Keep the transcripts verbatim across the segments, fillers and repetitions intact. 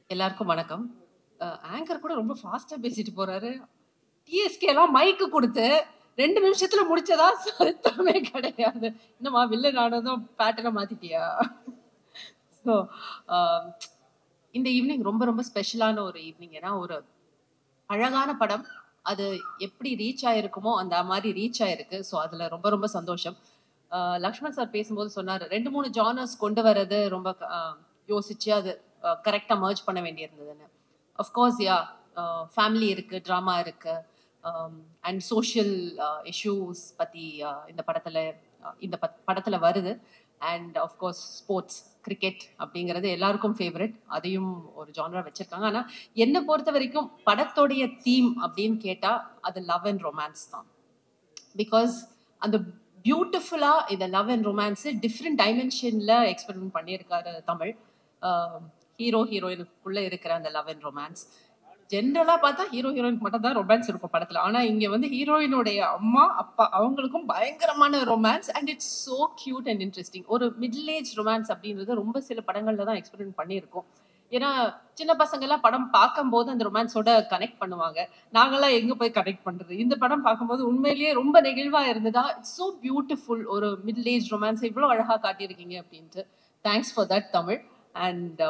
எல்லாருக்கும் வணக்கம். ஆங்கர் கூட ரொம்ப ஃபாஸ்டா பேசிட்டு போறாரு. டிஎஸ்கே எல்லாம் மைக்கு கொடுத்து ரெண்டு நிமிஷத்துல முடிச்சதா சரித்திரமே கிடையாது. என்னம்மா வில்லன் ஆனதும் பேட்டர்னை மாத்திட்டியா? ஸோ இந்த ஈவினிங் ரொம்ப ரொம்ப ஸ்பெஷலான ஒரு ஈவினிங். ஏன்னா ஒரு அழகான படம், அது எப்படி ரீச் ஆயிருக்குமோ அந்த மாதிரி ரீச் ஆயிருக்கு. ஸோ அதுல ரொம்ப ரொம்ப சந்தோஷம். லக்ஷ்மண் சார் பேசும்போது சொன்னார், ரெண்டு மூணு ஜானர்ஸ் கொண்டு வர்றது ரொம்ப யோசிச்சு அது கரெக்டா மர்ஜ் பண்ண வேண்டியிருந்ததுன்னு. அஃப்கோர்ஸ் யா, ஃபேமிலி இருக்கு, ட்ராமா இருக்கு, அண்ட் சோஷியல் இஷ்யூஸ் பத்தி இந்த படத்துல இந்த படத்துல வருது. அண்ட் ஆஃப்கோர்ஸ் ஸ்போர்ட்ஸ், கிரிக்கெட் அப்படிங்கிறது எல்லாருக்கும் ஃபேவரட், அதையும் ஒரு ஜானரா வச்சிருக்காங்க. ஆனா என்னை பொறுத்த வரைக்கும் படத்தோடைய தீம் அப்படின்னு கேட்டா அது லவ் அண்ட் ரொமான்ஸ் தான். பிகாஸ் அந்த பியூட்டிஃபுல்லா இந்த லவ் அண்ட் ரொமான்ஸ் டிஃப்ரெண்ட் டைமென்ஷன்ல எக்ஸ்பெரிமெண்ட் பண்ணியிருக்காரு தமிழ். ஹீரோ ஹீரோயினுக்குள்ள இருக்கிற அந்த லவ் அண்ட் ரொமான்ஸ், ஜென்ரலா பார்த்தா ஹீரோ ஹீரோயினுக்கு மட்டும் தான் ரொமான்ஸ் இருக்கும் படத்துல. ஆனா இங்க வந்து ஹீரோயினுடைய அம்மா அப்பா அவங்களுக்கும் பயங்கரமான romance. And it's so cute and interesting. ஒரு மிடில் ஏஜ் ரொமான்ஸ் அப்படின்றது ரொம்ப சில படங்கள்ல தான் எக்ஸ்பெரிமெண்ட் பண்ணியிருக்கோம். ஏன்னா சின்ன பசங்க எல்லாம் படம் பார்க்கும் போது அந்த ரொமான்ஸோட கனெக்ட் பண்ணுவாங்க. நாங்கெல்லாம் எங்க போய் கனெக்ட் பண்றது? இந்த படம் பார்க்கும்போது உண்மையிலேயே ரொம்ப நெகிழ்வா இருந்ததா. It's so beautiful. ஒரு மிடில் ஏஜ் ரொமான்ஸ் இவ்வளவு அழகா காட்டியிருக்கீங்க அப்படின்ட்டு thanks for that Tamizh. And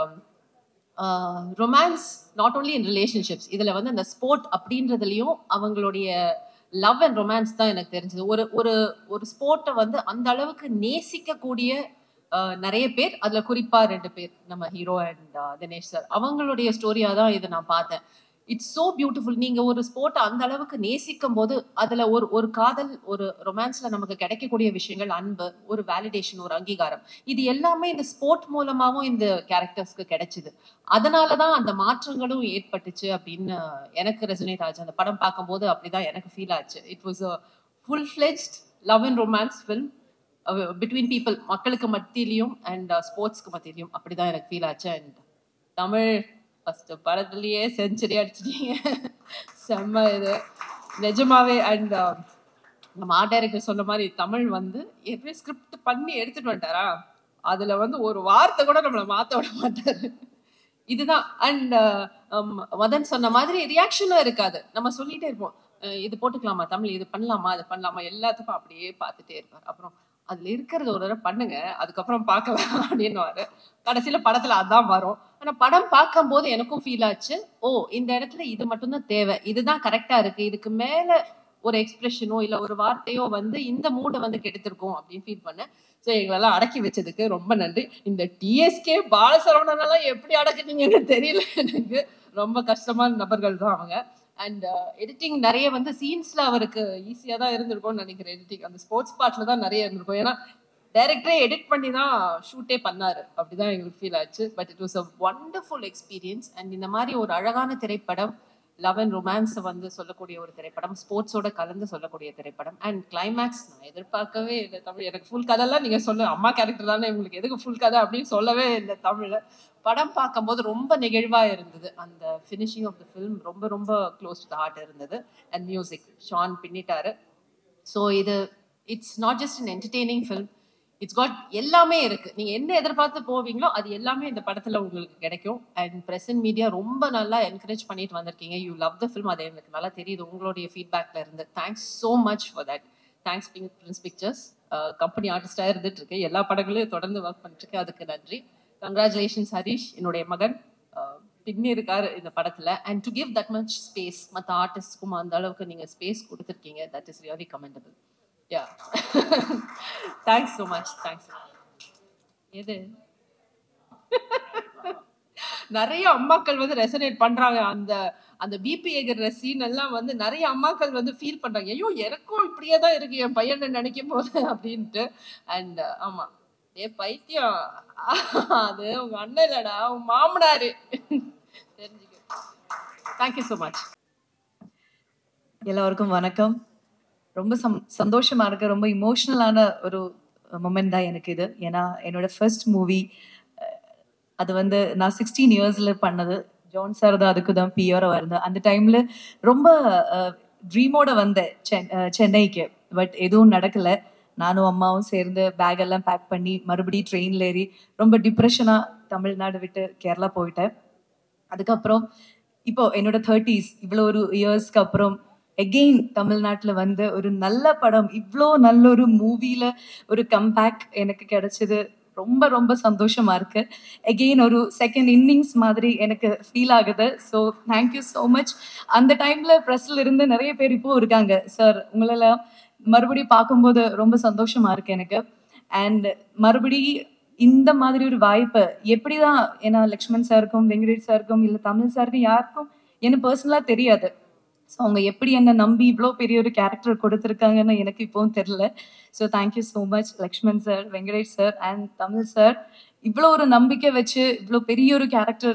romance not only in relationships, இதுல வந்து அந்த ஸ்போர்ட் அப்படின்றதுலயும் அவங்களுடைய லவ் அண்ட் ரொமான்ஸ் தான் எனக்கு தெரிஞ்சது. ஒரு ஒரு ஒரு ஸ்போர்ட்டை வந்து அந்த அளவுக்கு நேசிக்கக்கூடிய நிறைய பேர், அதுல குறிப்பா ரெண்டு பேர், நம்ம ஹீரோ அண்ட் தினேஷ் சார், அவங்களுடைய ஸ்டோரியா தான் இதை நான் பார்த்தேன். It's so beautiful. நீங்க ஒரு ஸ்போர்ட்டை அந்த அளவுக்கு நேசிக்கும் போது அதுல ஒரு ஒரு காதல், ஒரு ரொமான்ஸ்ல நமக்கு கிடைக்கக்கூடிய விஷயங்கள், அன்பு, ஒரு வேலிடேஷன், ஒரு அங்கீகாரம், இது எல்லாமே இந்த ஸ்போர்ட் மூலமாவும் இந்த கேரக்டர்ஸ்க்கு கிடைச்சது. அதனாலதான் அந்த மாற்றங்களும் ஏற்பட்டுச்சு அப்படின்னு எனக்கு ரெசனேட் ஆச்சு. அந்த படம் பார்க்கும்போது அப்படிதான் எனக்கு ஃபீல் ஆச்சு. It was a full fledged love and romance film between people, மக்களுக்கு மத்தியிலையும் அண்ட் ஸ்போர்ட்ஸ்க்கு மத்தியிலையும். அப்படிதான் எனக்கு ஃபீல் ஆச்சு. அண்ட் தமிழ் ஃபர்ஸ்ட் படத்துலயே செஞ்சுரி அடிச்சிட்டீங்க, செம்ம இது நிஜமாவே. அண்ட் நம்ம ஆர்ட் டைரக்டர் சொன்ன மாதிரி தமிழ் வந்து எப்படி ஸ்கிரிப்ட் பண்ணி எடுத்துட்டு வந்துட்டாரா, அதுல வந்து ஒரு வார்த்தை கூட நம்மளை மாத்த விட மாட்டாரு. இதுதான். அண்ட் மதன் சொன்ன மாதிரி ரியாக்ஷனும் இருக்காது. நம்ம சொல்லிட்டே இருப்போம், இது போட்டுக்கலாமா தமிழ், இது பண்ணலாமா, அது பண்ணலாமா, எல்லாத்துக்கும் அப்படியே பார்த்துட்டே இருப்பார். அப்புறம் அதுல இருக்கிறது ஒரு தடவை பண்ணுங்க, அதுக்கப்புறம் பார்க்கலாம் அப்படின்னு. கடைசியில படத்துல அதான் வரும். ஆனா படம் பார்க்கும் போது எனக்கும் ஃபீல் ஆச்சு, ஓ இந்த இடத்துல இது மட்டும்தான் தேவை, இதுதான் கரெக்டா இருக்கு, இதுக்கு மேல ஒரு எக்ஸ்பிரஷனோ இல்ல ஒரு வார்த்தையோ வந்து இந்த மூடை வந்து கெடுத்திருக்கோம் அப்படின்னு ஃபீல் பண்ணேன். ஸோ எங்களெல்லாம் அடக்கி வச்சதுக்கு ரொம்ப நன்றி. இந்த டிஎஸ்கே பாலசரவணனெல்லாம் எப்படி அடக்குனீங்கன்னு தெரியல எனக்கு. ரொம்ப கஷ்டமான நபர்கள் தான் அவங்க. அண்ட் எடிட்டிங் நிறைய வந்து சீன்ஸ்ல அவருக்கு ஈஸியா தான் இருந்திருக்கும்னு நினைக்கிறேன். எடிட்டிங் அந்த ஸ்போர்ட்ஸ் பார்ட்ல தான் நிறைய இருந்திருக்கும். ஏன்னா டைரக்டரே எடிட் பண்ணி தான் ஷூட்டே பண்ணாரு. அப்படிதான் எங்களுக்கு ஃபீல் ஆச்சு. But it was a wonderful experience. And இந்த மாதிரி ஒரு அழகான திரைப்படம், லவ் அண்ட் ரொமான்ஸ் வந்து சொல்லக்கூடிய ஒரு திரைப்படம், ஸ்போர்ட்ஸோட கலந்து சொல்லக்கூடிய திரைப்படம். அண்ட் கிளைமேக்ஸ் நான் எதிர்பார்க்கவே இல்லை தமிழ். எனக்கு ஃபுல் கதைலாம் நீங்க சொல்ல, அம்மா கேரக்டர் தானே உங்களுக்கு எதுக்கு ஃபுல் கதை அப்படின்னு சொல்லவே இல்லை தமிழ். படம் பார்க்கும்போது ரொம்ப நெகிழ்வா இருந்தது. அந்த ஃபினிஷிங் ஆஃப் த ஃபிலிம் ரொம்ப ரொம்ப க்ளோஸ் டு த ஹார்ட் இருந்தது. அண்ட் மியூசிக் ஷான் பின்னிட்டாரு. ஸோ இது it's not just an entertaining film, it's got எல்லாமே இருக்கு. நீங்க என்ன எதிர்பார்த்து போவீங்களோ அது எல்லாமே இந்த படத்துல உங்களுக்கு கிடைக்கும். அண்ட் பிரசன்ட் மீடியா ரொம்ப நல்லா என்கரேஜ் பண்ணிட்டு வந்திருக்கீங்க. யூ லவ் த ஃபிலிம், அது எனக்கு நல்லா தெரியுது உங்களுடைய ஃபீட்பேக்ல இருந்து. Thanks so much for that. Thanks Prince Pictures, company ஆர்டிஸ்டா இருந்துட்டு இருக்கு, எல்லா படங்களையும் தொடர்ந்து ஒர்க் பண்ணிட்டு இருக்கு, அதுக்கு நன்றி. கங்க்ராச்சுலேஷன்ஸ் ஹரிஷ், என்னுடைய மகன் பின்னி இருக்காரு இந்த படத்துல. And to give that much space, மற்ற ஆர்டிஸ்ட்க்கும் அந்த அளவுக்கு நீங்க ஸ்பேஸ் கொடுத்துருக்கீங்க, that is really commendable. Yeah. Thanks so much. Thanks. எது நிறைய அம்மாக்கள் வந்து ரெசனேட் பண்றாங்க. அந்த அந்த பிபி எகிற சீன் எல்லாம் வந்து நிறைய அம்மாக்கள் வந்து ஃபீல் பண்றாங்க, ஐயோ எனக்கும் இப்படியே தான் இருக்கு என் பையன் நினைக்கும் போது அப்படின்ட்டு. அண்ட் ஆமா, ஏ பைத்தியம், அது உங்க அண்ணன் இல்லடா, உங்க மாமனாரு, தெரிஞ்சுக்க. Thank you so much. எல்லாருக்கும் வணக்கம். ரொம்ப சம் சந்தோஷமா இருக்கு. ரொம்ப இமோஷனலான ஒரு மொமெண்ட் தான் எனக்கு இது. ஏன்னா என்னோட ஃபர்ஸ்ட் மூவி அது வந்து நான் சிக்ஸ்டீன் இயர்ஸ்ல பண்ணது. ஜான் சார் தான் அதுக்கு தான் பியராக இருந்தேன். அந்த டைம்ல ரொம்ப ட்ரீமோட வந்தேன் சென்னைக்கு. பட் எதுவும் நடக்கல. நானும் அம்மாவும் சேர்ந்து பேக் எல்லாம் பேக் பண்ணி மறுபடியும் ட்ரெயின்ல ஏறி ரொம்ப டிப்ரெஷனா தமிழ்நாடு விட்டு கேரளா போயிட்டேன். அதுக்கப்புறம் இப்போ என்னோட தேர்ட்டிஸ் இவ்வளோ ஒரு இயர்ஸ்க்கு அப்புறம் எகெயின் தமிழ்நாட்டில் வந்து ஒரு நல்ல படம், இவ்வளோ நல்ல ஒரு மூவியில் ஒரு கம்பேக் எனக்கு கிடைச்சது. ரொம்ப ரொம்ப சந்தோஷமா இருக்கு. எகெயின் ஒரு செகண்ட் இன்னிங்ஸ் மாதிரி எனக்கு ஃபீல் ஆகுது. So thank you so much. அந்த டைம்ல ப்ரெஸ்ல இருந்து நிறைய பேர் இப்போ இருக்காங்க. சார் உங்களெல்லாம் மறுபடியும் பார்க்கும்போது ரொம்ப சந்தோஷமா இருக்கு எனக்கு. அண்ட் மறுபடி இந்த மாதிரி ஒரு வாய்ப்பை எப்படிதான், ஏன்னா லக்ஷ்மண் சாருக்கும் வெங்கடேஷ் சாருக்கும் இல்லை தமிழ் சாருக்கும் யாருக்கும் எனக்கு பர்சனலாக தெரியாது. ஸோ அவங்க எப்படி என்னை நம்பி இவ்வளோ பெரிய ஒரு கேரக்டர் கொடுத்துருக்காங்கன்னு எனக்கு இப்போவும் தெரில. So thank you so much Lakshman sir, Venkatesh sir and Tamizh sir. இவ்வளோ ஒரு நம்பிக்கை வச்சு இவ்வளோ பெரிய ஒரு கேரக்டர்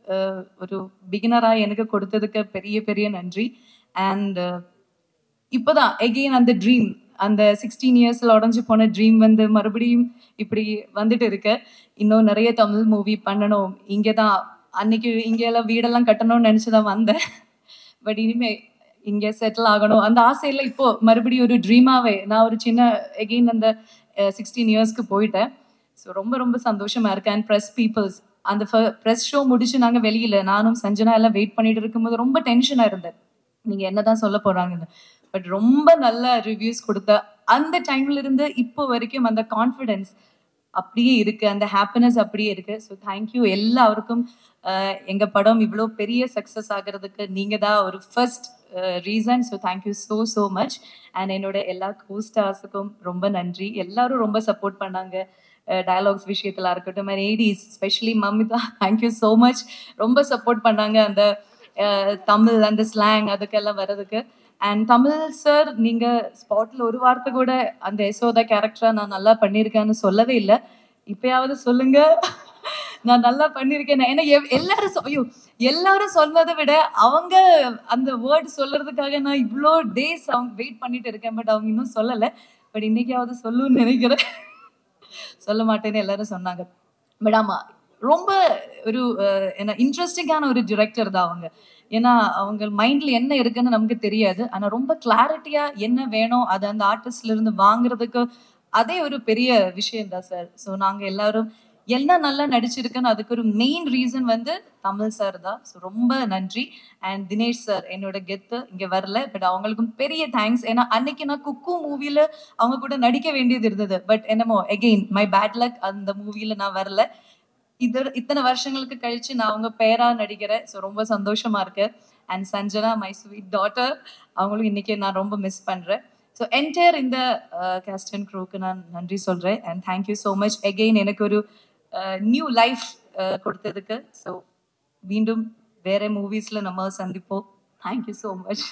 ஒரு பிகினராக எனக்கு கொடுத்ததுக்கு பெரிய பெரிய நன்றி. அண்ட் இப்போதான் எகெயின் அந்த ட்ரீம், அந்த சிக்ஸ்டீன் இயர்ஸ்ல உடஞ்சு போன ட்ரீம் வந்து மறுபடியும் இப்படி வந்துட்டு இருக்கு. இன்னும் நிறைய தமிழ் மூவி பண்ணணும். இங்கே தான் அன்னைக்கு இங்கெல்லாம் வீடெல்லாம் கட்டணும்னு நினச்சிதான் வந்தேன். பட் இனிமே இங்கே செட்டில் ஆகணும் அந்த ஆசையில் இப்போ மறுபடியும் ஒரு ட்ரீமாவே நான் ஒரு சின்ன எகெயின் அந்த சிக்ஸ்டீன் இயர்ஸ்க்கு போயிட்டேன். ஸோ ரொம்ப ரொம்ப சந்தோஷமா இருக்கேன். அண்ட் ப்ரெஸ் பீப்புள்ஸ் அந்த ப்ரெஸ் ஷோ முடிச்சு நாங்கள் வெளியில் நானும் சஞ்சனா எல்லாம் வெயிட் பண்ணிட்டு இருக்கும்போது ரொம்ப டென்ஷனாக இருந்தேன், நீங்கள் என்னதான் சொல்ல போகிறாங்கன்னு. பட் ரொம்ப நல்ல ரிவ்யூஸ் கொடுத்த அந்த டைம்ல இருந்து இப்போ வரைக்கும் அந்த கான்ஃபிடென்ஸ் அப்படியே இருக்கு, அந்த ஹாப்பினஸ் அப்படியே இருக்கு. ஸோ தேங்க்யூ எல்லாருக்கும். எங்க படம் இவ்வளோ பெரிய சக்ஸஸ் ஆகிறதுக்கு நீங்க தான் ஒரு first reason. So thank you so so much. And என்னோட எல்லா கோஸ்டார்ஸுக்கும் ரொம்ப நன்றி. எல்லாரும் ரொம்ப சப்போர்ட் பண்ணாங்க டயலாக்ஸ் விஷயத்துல இருக்கட்டும். Ladies specially Mamitha, thank you so much. ரொம்ப சப்போர்ட் பண்ணாங்க அந்த தமிழ் அந்த ஸ்லாங் அதுக்கெல்லாம் வர்றதுக்கு. அண்ட் தமிழ் சார், நீங்க ஸ்பாட்ல ஒரு வார்த்தை கூட அந்த யசோதா கேரக்டரா நான் நல்லா பண்ணியிருக்கேன்னு சொல்லவே இல்லை. இப்பயாவது சொல்லுங்க நான் நல்லா பண்ணியிருக்கேன். ஏன்னா எல்லாரும் ஐயோ எல்லாரும் சொன்னதை விட அவங்க அந்த வேர்டு சொல்றதுக்காக நான் இவ்வளோ டேஸ் அவங்க வெயிட் பண்ணிட்டு இருக்கேன். பட் அவங்க இன்னும் சொல்லலை. பட் இன்னைக்காவது சொல்லுன்னு நினைக்கிறேன். சொல்ல மாட்டேன்னு எல்லாரும் சொன்னாங்க. பட் ஆமா, ரொம்ப ஒரு என்ன இன்ட்ரெஸ்டிங்கான ஒரு டிரெக்டர் தான் அவங்க. ஏன்னா அவங்க மைண்ட்ல என்ன இருக்குன்னு நமக்கு தெரியாது, ஆனா ரொம்ப கிளாரிட்டியா என்ன வேணும் அதை அந்த ஆர்டிஸ்ட்ல இருந்து வாங்குறதுக்கு அதே ஒரு பெரிய விஷயம் தான் சார். ஸோ நாங்க எல்லாரும் என்ன நல்லா நடிச்சிருக்குன்னு அதுக்கு ஒரு மெயின் ரீசன் வந்து தமிழ் சார் தான். ஸோ ரொம்ப நன்றி. அண்ட் தினேஷ் சார் என்னோட கெத்து இங்க வரல, பட் அவங்களுக்கும் பெரிய தேங்க்ஸ். ஏன்னா அன்னைக்கு நான் குக்கு மூவில அவங்க கூட நடிக்க வேண்டியது இருந்தது. பட் என்னமோ எகெயின் மை பேட் லக், அந்த மூவில நான் வரல. இது இத்தனை வருஷங்களுக்கு கழிச்சு நான் அவங்க பேரா நடிக்கிறேன். ஸோ ரொம்ப சந்தோஷமா இருக்கு. And Sanjana my sweet daughter, அவங்களும் இன்னைக்கு நான் ரொம்ப மிஸ் பண்றேன். ஸோ என்டையர் இந்த கேஸ்ட் அண்ட் க்ரூக்கு நான் நன்றி சொல்றேன். And thank you so much again எனக்கு ஒரு நியூ லைஃப் கொடுத்ததுக்கு. ஸோ மீண்டும் வேற மூவிஸ்ல நம்ம சந்திப்போம். Thank you so much.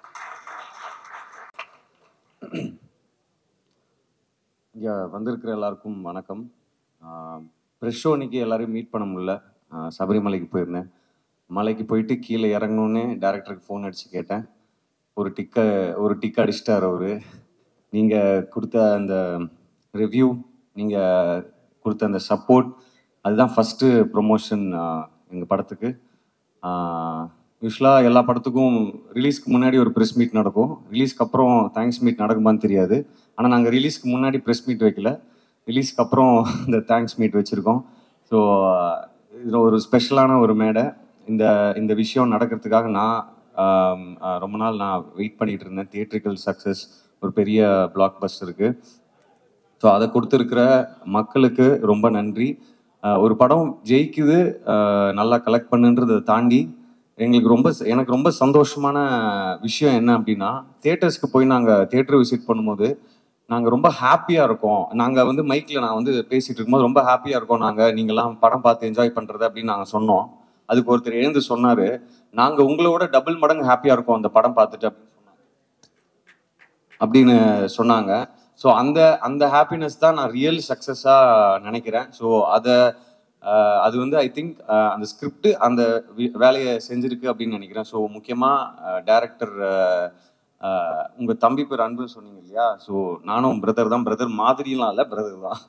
இங்கே வந்திருக்கிற எல்லாருக்கும் வணக்கம். ப்ரெஷ் ஷோ அன்றைக்கி எல்லோரும் மீட் பண்ண முடியல. சபரிமலைக்கு போயிருந்தேன். மலைக்கு போயிட்டு கீழே இறங்கணுன்னே டேரக்டருக்கு ஃபோன் அடித்து கேட்டேன். ஒரு டிக்கை ஒரு டிக் அடிச்சிட்டார் அவர். நீங்கள் கொடுத்த அந்த ரிவ்யூ, நீங்கள் கொடுத்த அந்த சப்போர்ட், அதுதான் ஃபஸ்ட்டு ப்ரொமோஷன் எங்கள் படத்துக்கு. யூஸ்வலாக எல்லா படத்துக்கும் ரிலீஸ்க்கு முன்னாடி ஒரு ப்ரெஸ் மீட் நடக்கும், ரிலீஸ்க்கு அப்புறம் தேங்க்ஸ் மீட் நடக்குமான்னு தெரியாது. ஆனால் நாங்கள் ரிலீஸ்க்கு முன்னாடி ப்ரெஸ் மீட் வைக்கல, ரிலீஸ்க்கு அப்புறம் இந்த தேங்க்ஸ் மீட் வச்சுருக்கோம். ஸோ இது ஒரு ஸ்பெஷலான ஒரு மேடை. இந்த இந்த விஷயம் நடக்கிறதுக்காக நான் ரொம்ப நாள் நான் வெயிட் பண்ணிகிட்டு இருந்தேன். தியேட்ரிக்கல் சக்ஸஸ், ஒரு பெரிய பிளாக் பஸ்டருக்கு. ஸோ அதை கொடுத்துருக்கிற மக்களுக்கு ரொம்ப நன்றி. ஒரு படம் ஜெயிக்குது, நல்லா கலெக்ட் பண்ணுன்றதை தாண்டி எங்களுக்கு ரொம்ப எனக்கு ரொம்ப சந்தோஷமான விஷயம் என்ன அப்படின்னா, தியேட்டர்ஸ்க்கு போய் நாங்கள் தியேட்டர் விசிட் பண்ணும்போது நாங்கள் ரொம்ப ஹாப்பியாக இருக்கோம். நாங்கள் வந்து மைக்கில் நான் வந்து பேசிகிட்டு இருக்கும்போது ரொம்ப ஹாப்பியாக இருக்கோம் நாங்கள், நீங்களாம் படம் பார்த்து என்ஜாய் பண்ணுறது அப்படின்னு நாங்கள் சொன்னோம். அதுக்கு ஒருத்தர் எழுந்து சொன்னார், நாங்கள் உங்களோட டபுள் மடங்கு ஹாப்பியாக இருக்கோம் அந்த படம் பார்த்துட்டு அப்படின்னு சொன்னாங்க. ஸோ அந்த அந்த ஹாப்பினஸ் தான் நான் ரியல் சக்ஸஸாக நினைக்கிறேன். ஸோ அதை அது வந்து ஐ திங்க் அந்த ஸ்கிரிப்ட் அந்த வேலையை செஞ்சுருக்கு அப்படின்னு நினைக்கிறேன். ஸோ முக்கியமாக டைரக்டர் உங்கள் தம்பி பேர் அன்புன்னு சொன்னீங்க இல்லையா? ஸோ நானும் பிரதர் தான், பிரதர் மாதிரிலாம் இல்லை, பிரதர் தான்.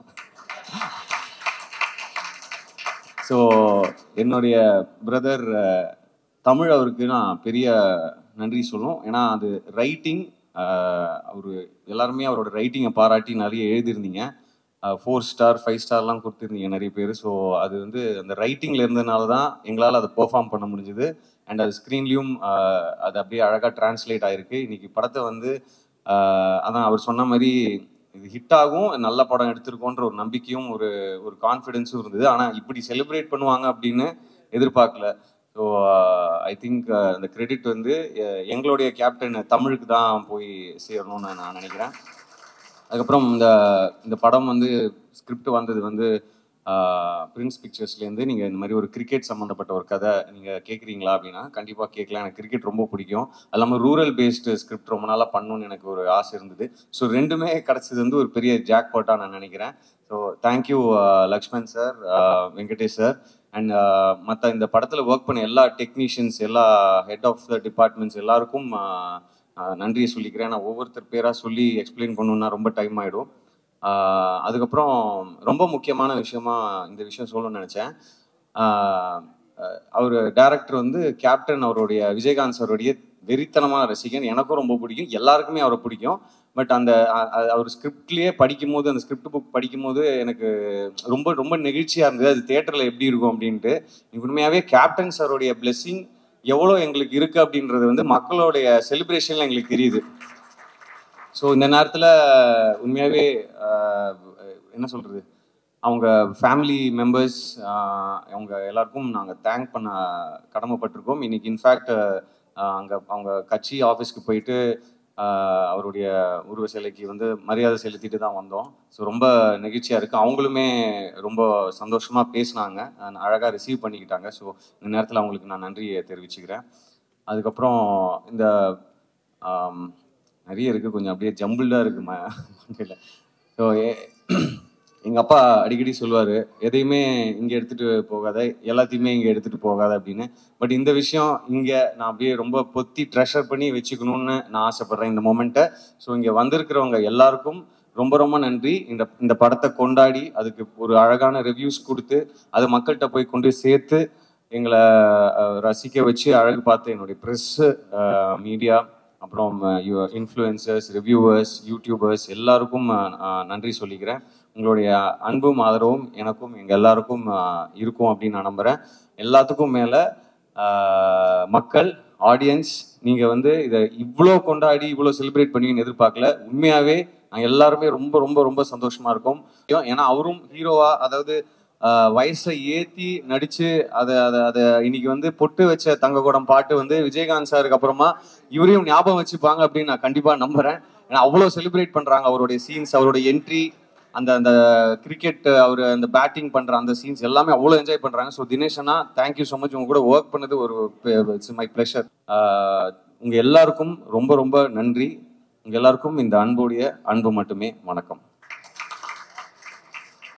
ஸோ என்னுடைய பிரதர் தமிழ், அவருக்கு நான் பெரிய நன்றி சொல்லணும். ஏன்னா அது ரைட்டிங், அவர் எல்லாருமே அவரோட ரைட்டிங்கை பாராட்டி நிறைய எழுதியிருந்தீங்க. ஃபோர் ஸ்டார் ஃபைவ் ஸ்டார்லாம் கொடுத்துருந்தீங்க நிறைய பேர். ஸோ அது வந்து அந்த ரைட்டிங்கில் இருந்ததுனால தான் எங்களால் அதை பெர்ஃபார்ம் பண்ண முடிஞ்சுது. அண்ட் அது ஸ்க்ரீன்லேயும் அது அப்படியே அழகாக டிரான்ஸ்லேட் ஆகிருக்கு. இன்றைக்கி படத்தை வந்து அதான் அவர் சொன்ன மாதிரி இது ஹிட் ஆகும், நல்ல படம் எடுத்திருக்கோன்ற ஒரு நம்பிக்கையும் ஒரு ஒரு கான்ஃபிடென்ஸும் இருந்தது. ஆனால் இப்படி செலிப்ரேட் பண்ணுவாங்க அப்படின்னு எதிர்பார்க்கல. ஸோ ஐ திங்க் அந்த கிரெடிட் வந்து எங்களுடைய கேப்டன் தமிழுக்கு தான் போய் சேரணும்னு நான் நினைக்கிறேன். அதுக்கப்புறம் இந்த இந்த படம் வந்து ஸ்கிரிப்ட் வந்தது வந்து பிரின்ஸ் பிக்சர்ஸ்லேருந்து நீங்கள் இந்த மாதிரி ஒரு கிரிக்கெட் சம்மந்தப்பட்ட ஒரு கதை நீங்கள் கேட்குறீங்களா அப்படின்னா கண்டிப்பாக கேட்கலாம். எனக்கு கிரிக்கெட் ரொம்ப பிடிக்கும். அது இல்லாமல் ரூரல் பேஸ்டு ஸ்கிரிப்ட் ரொம்ப நாளாக பண்ணணும்னு எனக்கு ஒரு ஆசை இருந்தது. ஸோ ரெண்டுமே கிடச்சது வந்து ஒரு பெரிய ஜாக்பாட்டாக நான் நினைக்கிறேன். So thank you Lakshman sir, Venkatesh sir, and மற்ற இந்த படத்தில் ஒர்க் பண்ண எல்லா டெக்னீஷியன்ஸ், எல்லா ஹெட் ஆஃப் த டிபார்ட்மெண்ட்ஸ் எல்லாருக்கும் நன்றியை சொல்லிக்கிறேன். நான் ஒவ்வொருத்தர் பேராக சொல்லி எக்ஸ்பிளைன் பண்ணணுன்னா ரொம்ப டைம் ஆகிடும். அதுக்கப்புறம் ரொம்ப முக்கியமான விஷயமா இந்த விஷயம் சொல்லணும்னு நினச்சேன். அவர் டைரக்டர் வந்து கேப்டன் அவருடைய விஜயகாந்த் சாருடைய வெறித்தனமான ரசிகன். எனக்கும் ரொம்ப பிடிக்கும், எல்லாருக்குமே அவரை பிடிக்கும். பட் அந்த அவர் ஸ்கிரிப்ட்லேயே படிக்கும் போது, அந்த ஸ்கிரிப்ட் புக் படிக்கும் போது எனக்கு ரொம்ப ரொம்ப நெகிழ்ச்சியாக இருந்தது. அது தியேட்டரில் எப்படி இருக்கும் அப்படின்ட்டு. உண்மையாகவே கேப்டன் சாருடைய பிளெஸ்ஸிங் எவ்வளோ எங்களுக்கு இருக்குது அப்படின்றது வந்து மக்களுடைய செலிப்ரேஷனில் எங்களுக்கு தெரியுது. ஸோ இந்த நேரத்தில் உண்மையாகவே என்ன சொல்கிறது, அவங்க ஃபேமிலி மெம்பர்ஸ் அவங்க எல்லாருக்கும் நாங்கள் தேங்க் பண்ண கடமைப்பட்டிருக்கோம். இன்றைக்கி இன்ஃபேக்ட் அங்கே அவங்க கட்சி ஆஃபீஸ்க்கு போயிட்டு அவருடைய உருவ சிலைக்கு வந்து மரியாதை செலுத்திட்டு தான் வந்தோம். ஸோ ரொம்ப நெகிழ்ச்சியாக இருக்குது. அவங்களுமே ரொம்ப சந்தோஷமாக பேசினாங்க, அழகாக ரிசீவ் பண்ணிக்கிட்டாங்க. ஸோ இந்த நேரத்தில் அவங்களுக்கு நான் நன்றியை தெரிவிச்சுக்கிறேன். அதுக்கப்புறம் இந்த நிறைய இருக்குது, கொஞ்சம் அப்படியே ஜம்பிள்டாக இருக்குது மண்டையில். ஸோ எங்கள் அப்பா அடிக்கடி சொல்லுவார், எதையுமே இங்கே எடுத்துகிட்டு போகாத, எல்லாத்தையுமே இங்கே எடுத்துகிட்டு போகாத அப்படின்னு. பட் இந்த விஷயம் இங்கே நான் அப்படியே ரொம்ப பொத்தி ட்ரெஷர் பண்ணி வச்சுக்கணும்னு நான் ஆசைப்பட்றேன் இந்த மொமெண்ட்டை. ஸோ இங்கே வந்திருக்கிறவங்க எல்லாருக்கும் ரொம்ப ரொம்ப நன்றி. இந்த இந்த படத்தை கொண்டாடி அதுக்கு ஒரு அழகான ரிவ்யூஸ் கொடுத்து அதை மக்கள்கிட்ட போய் கொண்டு சேர்த்து எங்களை ரசிக்க வச்சு அழகு பார்த்து என்னுடைய ப்ரெஸ்ஸு, மீடியா, அப்புறம் இன்ஃப்ளூயன்சர்ஸ், ரிவ்யூவர்ஸ், யூடியூபர்ஸ் எல்லாருக்கும் நன்றி சொல்லிக்கிறேன். உங்களுடைய அன்பும் ஆதரவும் எனக்கும் எங்கள் எல்லாருக்கும் இருக்கும் அப்படின்னு நான் நம்புகிறேன். எல்லாத்துக்கும் மேலே மக்கள், ஆடியன்ஸ், நீங்கள் வந்து இதை இவ்வளோ கொண்டாடி இவ்வளோ செலிப்ரேட் பண்ணுவீங்கன்னு எதிர்பார்க்கல. உண்மையாகவே நாங்கள் எல்லாருமே ரொம்ப ரொம்ப ரொம்ப சந்தோஷமாக இருக்கோம். ஏன்னா அவரும் ஹீரோவா, அதாவது வயசை ஏற்றி நடித்து அதை அதை அதை இன்னைக்கு வந்து பொட்டு வச்ச தங்கக்கூடம் பாட்டு வந்து விஜயகாந்த் சாருக்கு அப்புறமா இவரையும் ஞாபகம் வச்சுப்பாங்க அப்படின்னு நான் கண்டிப்பாக நம்புகிறேன். ஏன்னா அவ்வளோ செலிப்ரேட் பண்ணுறாங்க அவருடைய சீன்ஸ், அவருடைய என்ட்ரி, அந்த அந்த கிரிக்கெட் அவர் அந்த பேட்டிங் பண்ணுற அந்த சீன்ஸ் எல்லாமே அவ்வளோ என்ஜாய் பண்ணுறாங்க. ஸோ தினேஷ் அண்ணா, தேங்க்யூ ஸோ மச். உங்க கூட ஒர்க் பண்ணது ஒரு இட்ஸ் மை ப்ளஷர். உங்கள் எல்லாருக்கும் ரொம்ப ரொம்ப நன்றி. உங்கள் எல்லாருக்கும் இந்த அன்புடைய அன்பு மட்டுமே. வணக்கம்.